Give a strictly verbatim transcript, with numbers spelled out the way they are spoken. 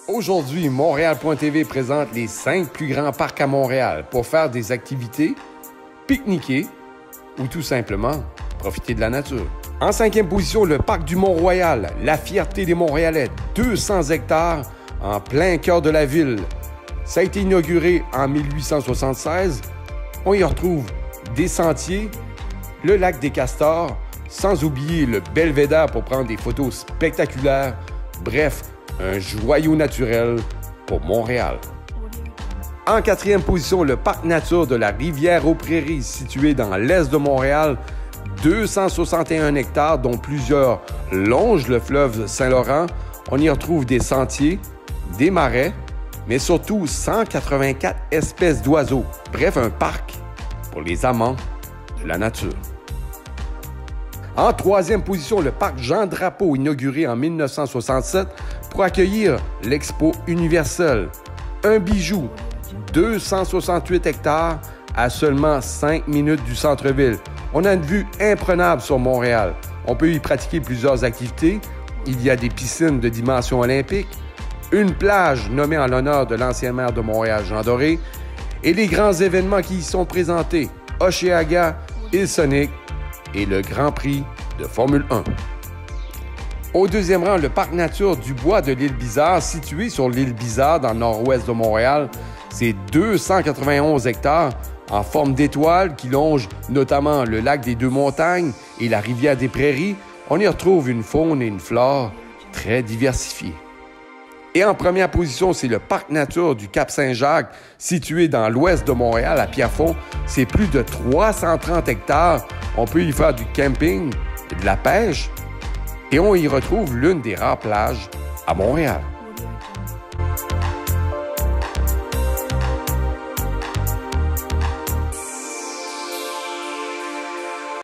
Aujourd'hui, Montréal point T V présente les cinq plus grands parcs à Montréal pour faire des activités, pique-niquer ou tout simplement profiter de la nature. En cinquième position, le parc du Mont-Royal, la fierté des Montréalais, deux cents hectares en plein cœur de la ville. Ça a été inauguré en mille huit cent soixante-seize. On y retrouve des sentiers, le lac des Castors, sans oublier le belvédère pour prendre des photos spectaculaires. Bref, un joyau naturel pour Montréal. En quatrième position, le parc nature de la Rivière-aux-Prairies, situé dans l'est de Montréal, deux cent soixante et un hectares, dont plusieurs longent le fleuve Saint-Laurent. On y retrouve des sentiers, des marais, mais surtout cent quatre-vingt-quatre espèces d'oiseaux. Bref, un parc pour les amants de la nature. En troisième position, le parc Jean-Drapeau, inauguré en mille neuf cent soixante-sept pour accueillir l'Expo universelle. Un bijou, deux cent soixante-huit hectares à seulement cinq minutes du centre-ville. On a une vue imprenable sur Montréal. On peut y pratiquer plusieurs activités. Il y a des piscines de dimension olympique, une plage nommée en l'honneur de l'ancien maire de Montréal, Jean Doré, et les grands événements qui y sont présentés, Oshéaga, Hillsonic et le Grand Prix de Formule un. Au deuxième rang, le parc nature du bois de l'île Bizarre, situé sur l'île Bizarre dans le nord-ouest de Montréal. C'est deux cent quatre-vingt-onze hectares en forme d'étoile qui longe notamment le lac des Deux-Montagnes et la rivière des Prairies. On y retrouve une faune et une flore très diversifiées. Et en première position, c'est le parc nature du Cap-Saint-Jacques, situé dans l'ouest de Montréal, à Pierrefonds. C'est plus de trois cent trente hectares. On peut y faire du camping et de la pêche. Et on y retrouve l'une des rares plages à Montréal.